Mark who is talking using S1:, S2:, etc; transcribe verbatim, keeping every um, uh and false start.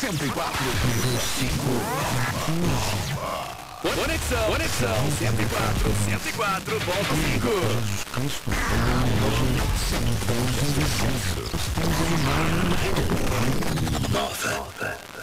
S1: cento e quatro vírgula cinco. Conexão, conexão, cento e quatro, cento e quatro ponto cinco. Nova.